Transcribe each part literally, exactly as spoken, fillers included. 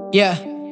Yeah,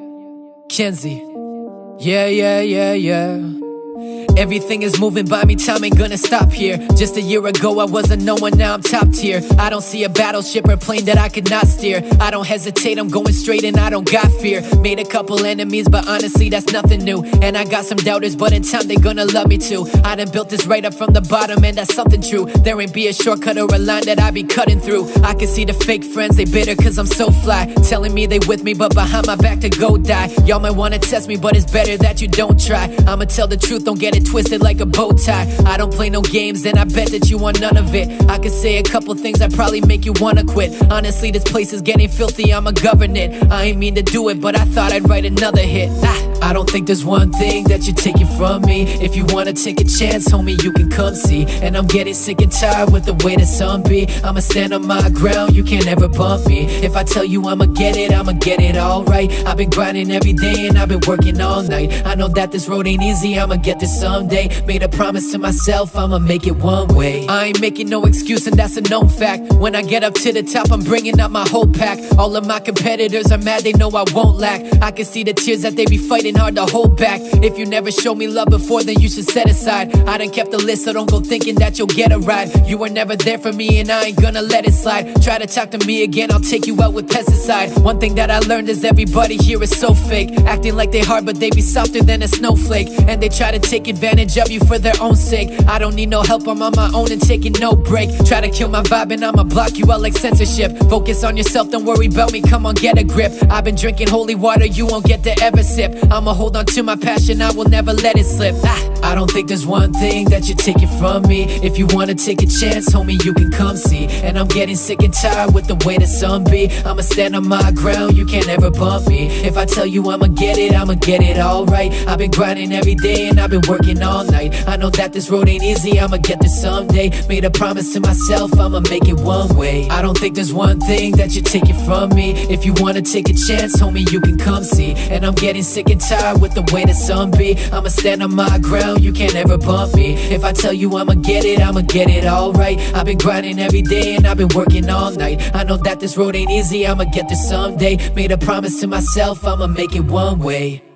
Kenzi. Yeah, yeah, yeah, yeah. Everything is moving by me, time ain't gonna stop here. Just a year ago I wasn't no one, now I'm top tier. I don't see a battleship or plane that I could not steer. I don't hesitate, I'm going straight and I don't got fear. Made a couple enemies, but honestly that's nothing new. And I got some doubters, but in time they gonna love me too. I done built this right up from the bottom, and that's something true. There ain't be a shortcut or a line that I be cutting through. I can see the fake friends, they bitter cause I'm so fly, telling me they with me, but behind my back to go die. Y'all might wanna test me, but it's better that you don't try. I'ma tell the truth, don't get it twisted like a bow tie. I don't play no games, and I bet that you want none of it. I could say a couple things that probably make you wanna quit. Honestly, this place is getting filthy, I'ma govern it. I ain't mean to do it, but I thought I'd write another hit. ah, I don't think there's one thing that you're taking from me. If you wanna take a chance, homie, you can come see. And I'm getting sick and tired with the way the sun be. I'ma stand on my ground, you can't ever bump me. If I tell you I'ma get it, I'ma get it alright. I've been grinding every day and I've been working all night. I know that this road ain't easy, I'ma get this someday. Made a promise to myself, I'ma make it one way. I ain't making no excuse, and that's a known fact. When I get up to the top, I'm bringing up my whole pack. All of my competitors are mad, they know I won't lack. I can see the tears that they be fighting hard to hold back. If you never showed me love before, then you should set aside. I done kept a list, so don't go thinking that you'll get a ride. You were never there for me, and I ain't gonna let it slide. Try to talk to me again, I'll take you out with pesticide. One thing that I learned is everybody here is so fake, acting like they hard, but they be softer than a snowflake. And they try to take advantage of you for their own sake. I don't need no help, I'm on my own and taking no break. Try to kill my vibe and I'ma block you out like censorship. Focus on yourself, don't worry about me, come on get a grip. I've been drinking holy water, you won't get to ever sip. I'ma hold on to my passion, I will never let it slip. ah, I don't think there's one thing that you're taking from me. If you wanna take a chance, homie, you can come see. And I'm getting sick and tired with the way the sun be. I'ma stand on my ground, you can't ever bump me. If I tell you I'ma get it, I'ma get it alright. I've been grinding every day and I've been working all night. I know that this road ain't easy, I'ma get there someday. Made a promise to myself, I'ma make it one way. I don't think there's one thing that you're taking from me. If you wanna take a chance, homie, you can come see. And I'm getting sick and tired with the way the sun be. I'ma stand on my ground, you can't ever bump me. If I tell you I'ma get it, I'ma get it alright. I've been grinding every day and I've been working all night. I know that this road ain't easy, I'ma get there someday. Made a promise to myself, I'ma make it one way.